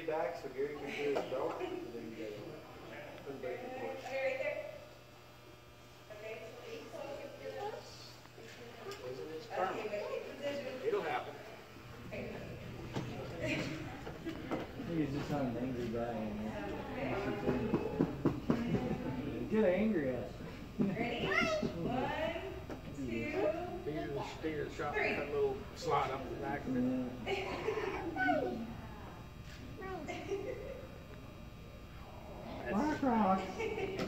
back so Gary can do his belt, and then you guys put back and forth. Okay, right there. Okay, so Isn't it karma? okay, but keep position. It'll happen. I think he's just not an angry guy anymore. Get angry at it. Ready? 1, 2, Finger shot that little slot up the back of it. Black Rock.